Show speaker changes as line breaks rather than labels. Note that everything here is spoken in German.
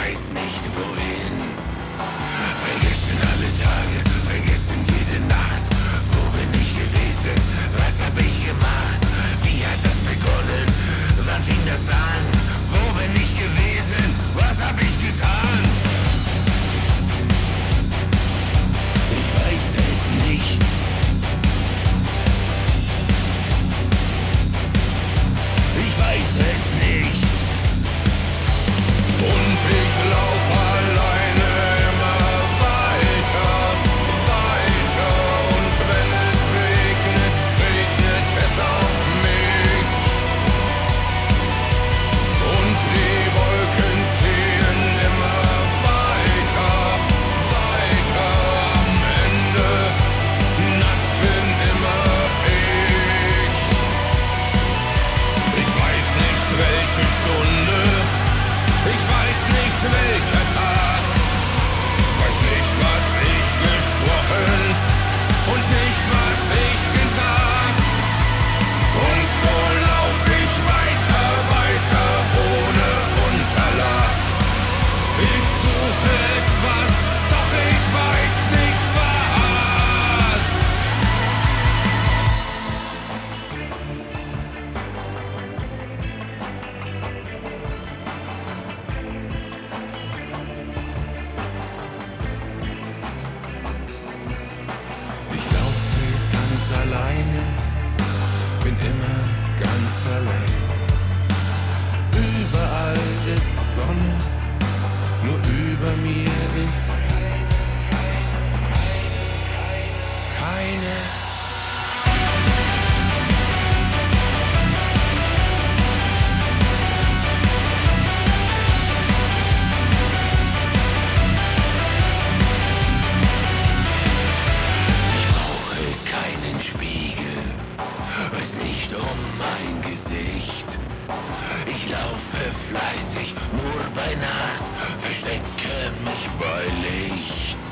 weiß nicht wohin. Vergessen alle Tage, vergessen jede Nacht. Wo bin ich gewesen? Was hab ich gemacht? Wie hat das begonnen? Wann fing das an? Wo bin ich gewesen? Was hab ich getan? Ich weiß es nicht. Ich weiß es nicht. Und ich lauf alleine immer weiter, weiter. Und wenn es regnet, regnet es auf mich. Und die Wolken ziehen immer weiter, weiter. Am Ende, nass bin immer ich. Ich weiß nicht, welche Stunde, ich weiß nicht, welcher Tag, weiß nicht, was ich gesprochen und nicht, was ich gesagt. Und so lauf ich weiter, weiter ohne Unterlass. Ich suche etwas, doch ich weiß nicht was. Ich laufe ganz alleine, bin immer ganz allein. Überall ist Sonne, nur über mir ist keine. Ich brauche keinen Spiegel, weiß nicht um mein Gesicht. Ich laufe fleißig, nur bei Nacht, verstecke mich bei Licht.